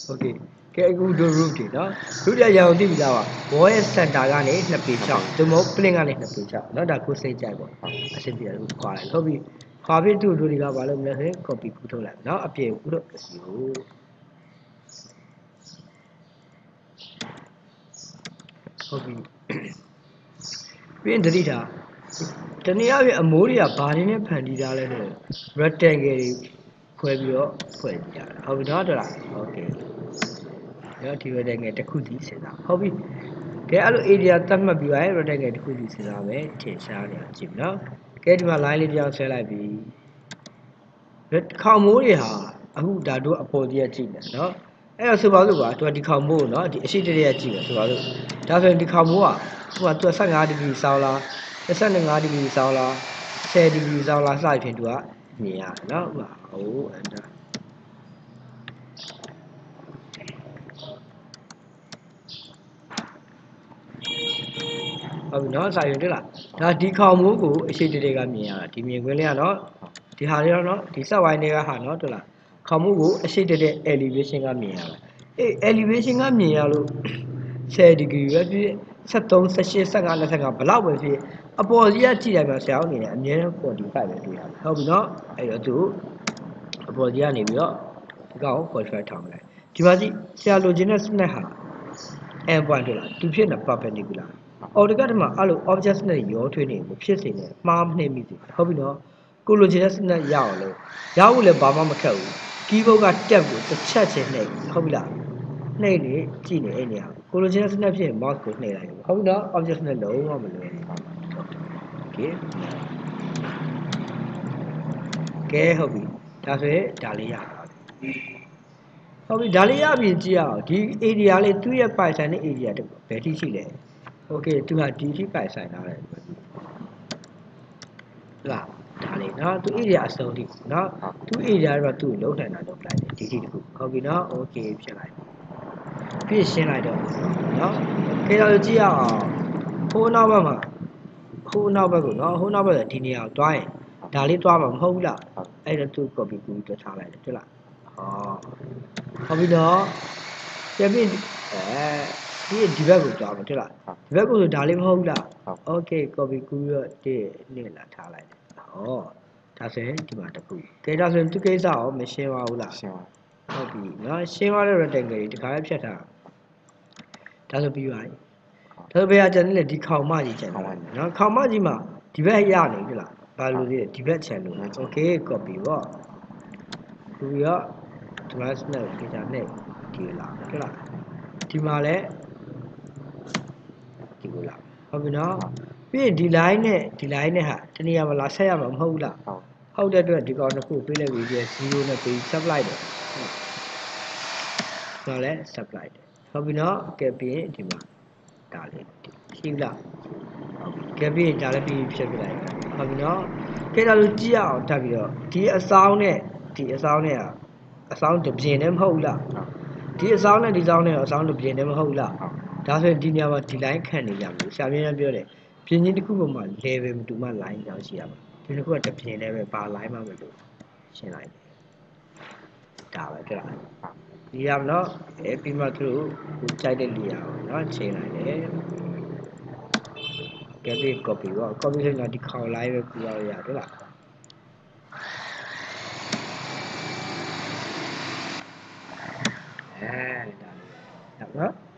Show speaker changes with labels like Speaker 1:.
Speaker 1: Okay. Cái gu do root đi đó. Root là giàu thì bây giờ voice center cái này là bị chậm. Tôi muốn play cái này là bị chậm. Nó đã cố xây chạy qua. À xin bây giờ root qua lại. Hobby. Hobby tu rồi đi gặp vào lúc này copy cú thôi lại. Nó áp dụng cú đó cái gì. Hobby. Bên đây đó. Cho nên là mỗi người bảo đi này phản đi ra lại rồi. Rectangle quay biểu quay ra. Hobby đó đó là. Okay. Nó thì về đây nghe ta khuyết gì đó. Hobby. Cái alo area tắt mà bị vậy rồi đây nghe ta khuyết gì đó về thế sao nhỉ chim nó. Cái đi mà lại đi ra sẽ lại bị. Rồi khảo mỗi người ha. Aku đã đua apple dia chim nó. Ấy số bao nhiêu tôi đi khảo mỗi nó thì sẽ đi chim số bao nhiêu. Đã rồi đi khảo mỗi à. Tôi sang ngã degree sao là. Sang ngã degree sao là. 10 degree sao là sai phiền tôi nhỉ nó mà. Ồ anh đó. Nó sai rồi là đã đi khảo mỗi của sẽ đi cái miếng à thì miếng cái này nó thì hà nó thì sao vậy này hà nó đó là khảo mỗi của sẽ đi elevation cái miếng à elevation cái miếng à luôn 10 degree ပဲဖြစ်73 18 15 25ဘလောက်ပဲဖြစ်အပေါ်ကြီးကကြည့်တယ်မှာဆရာအနေနဲ့အမြဲတမ်း45ပဲတွေ့ရတယ်ဟုတ်ပြီနော်အဲ့တော့သူအပေါ်ကြီးကနေပြီးတော့ဒီကောင်ကို45ထောင်းလိုက်ဒီမှာကြည့်ဆရာလိုချင်တဲ့ snap ဟာ n point တွေ့လားသူဖြစ်နေ perpendicular AutoCAD မှာအဲ့လို object နဲ့ရောထွေးနေကိုဖြစ်စေနေမှားမနှိမ့်မိစေဟုတ်ပြီနော်ကိုလိုချင်တဲ့ snap ရအောင်လို့ရဖို့လည်းဘာမှမခက်ဘူး keyboard က tab ကိုတစ်ချက်ချင်းနှိပ်ဟုတ်ပြီလားနှိပ်နေကြည့်နေအဲ့နေရာကိုလိုချင်တဲ့ snap ဖြစ်ရင် mouse ကိုနှိပ်လိုက်ဟုတ်ပြီနော် object နဲ့လုံးဝမလွယ်ဘူး okay ကဲဟုတ်ပြီဒါဆိုရင်ဒါလေးရဟုတ်ပြီဒါလေးရပြီကြည့်အောင်ဒီ area လေးသူ့ရဲ့ပိုင်ဆိုင်တဲ့ area တခုဘယ်ထိရှိလဲ okay သူဟာဒီထိပိုင်ဆိုင်ထားတယ်လားဒါလေးနော်သူ area အစုံထိနော်သူ area တော့သူ့လုံးထိုင်တာတော့လိုက်တယ်ဒီထိတခုဟုတ်ပြီနော် okay ဖြစ်လိုက်ပြည့်ရှင်းလိုက်တော့နော်ခေတော့ကြည့်ရအောင်ဟိုနောက်ဘက်မှာဟိုနောက်ဘက်ကိုနော်ဟိုနောက်ဘက်ဒီနေရာကိုတွားရင်ဒါလေးတွားမှာမဟုတ်ဘူးလားအဲ့တော့သူ copy ကူပြီးတွထားလိုက်တယ်တွေ့လားဟောဟုတ်ပြီနော်ပြန်ပြီးဒီဘက်ကိုတွားမှာတွေ့လားဒီဘက်ကိုဆိုဒါလေးမဟုတ်ဘူးလား okay copy ကူပြီးတော့နေလာထားလိုက်တယ်ဟောဒါဆိုရင်ဒီမှာတစ်ခုကဲဒါဆိုရင်သူကိစ္စရောမရှင်းပါဘူးလားရှင်းပါဟုတ်ပြီနော်ရှင်းသွားတဲ့ rectangle တွေဒီခါလေးဖြတ်ထားဒါဆိုပြီးပါပြီဒါဆိုဘယ်ဟာကျန်နေလဲဒီခေါင်မကြီးကျန်တယ်နော်ခေါင်မကြီးမှာဒီဘက်ရနေပြီလားဘာလို့လဲဒီဘက် channel okay copy ပေါ့ပြီးတော့ဒီမှာ snap ဖေချာနဲ့ဒီလာဟုတ်လားဒီမှာလဲဒီကိုလာဟုတ်ပြီနော်ပြီးရင်ဒီ line နဲ့ဟာတနည်းအားလာဆက်ရမှာမဟုတ်ဘူးလားဟုတ်တဲ့အတွက်ဒီကောင်တစ်ခုပေးလိုက်ပြီး0နဲ့ပေး sub လိုက်တယ်တော့လဲ sub လိုက်တယ်ဟုတ်ပြီနော်ကဲပြီးရင်ဒီမှာဒါလေးရှိလားကဲပြီးဒါလည်းပြီးဖြတ်ပြလိုက်ဟုတ်ပြီနော်ကဲဒါလိုကြည့်ရအောင်တက်ပြီးတော့ဒီအဆောင်နဲ့အဆောင်တစ်ပြင်နဲ့မဟုတ်လားဒီအဆောင်နဲ့ဒီဆောင်နဲ့အဆောင်တစ်ပြင်နဲ့မဟုတ်လားဒါဆိုရင်ဒီနေရာမှာဒီ line ခံနေကြပြီဆရာမင်းပြောတယ်ပြင်ချင်းတစ်ခုပေါ်မှာ level မတူမှ line ကြောင်းရှိရမှာဒီတစ်ခုကတစ်ပြင်နဲ့ပဲဘာ line မှမလို့ရှင်းလိုက်ဒါပဲတွေ့လားဒီရမနော်ပြီးမှသူတို့ကိုကြိုက်တဲ့နေရာကိုနော်ချိန်လိုက်တယ်ကဲပြီး copy ပေါ့ copy ဆိုတော့ဒီခေါင် line ပဲကူရရတွေ့လားဒါလေးနော်